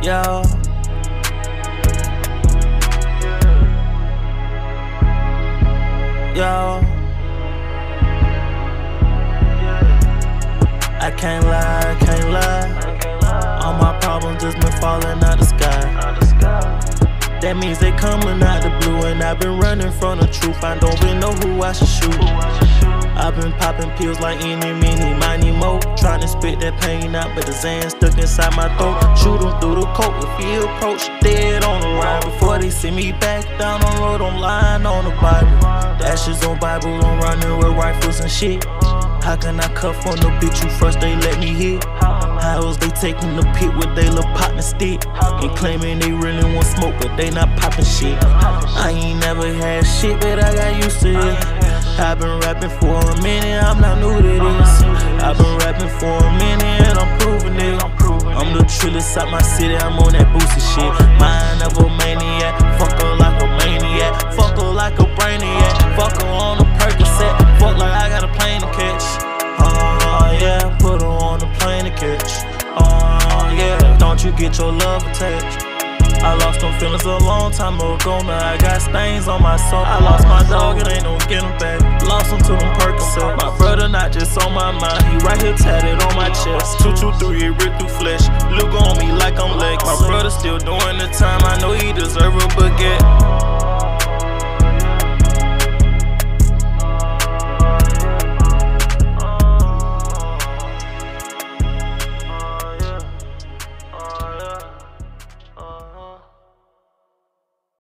Yo. Yo. I can't lie, I can't lie. All my problems just been falling out the sky. That means they coming out the blue, and I've been running from the truth. I don't even know who I should shoot. I've been popping pills like any, mini, miny, mo. Trying to spit that pain out, but the Xan stuck inside my throat. Shoot him through the coat if he approach, dead on the line. Before they send me back down on road, I'm lying on the Bible. The ashes on Bible, I'm running with rifles and shit. How can I cuff on the bitch who first they let me hit? How is they taking the pit with they little partner stick? And claiming they really want smoke, but they not popping shit. I ain't never had shit, but I got used to it. I've been rapping for a minute, I'm not new to this. I've been rapping for a minute and I'm proving it. I'm the trillest out my city, I'm on that boosted shit. Mind of a maniac, fuck her like a maniac. Fuck her like a brainiac, fuck her on a Percocet. Fuck like I got a plane to catch. Oh yeah, put her on a plane to catch. Oh yeah, don't you get your love attached. I lost them feelings a long time ago, now I got stains on my soul. I lost my dog, it ain't no getting back. Lost him to them Percocet. My brother not just on my mind, he right here tatted on my chest. 223, it ripped through flesh. Look on me like I'm Lex. My brother still doing the time, I know he deserve a baguette.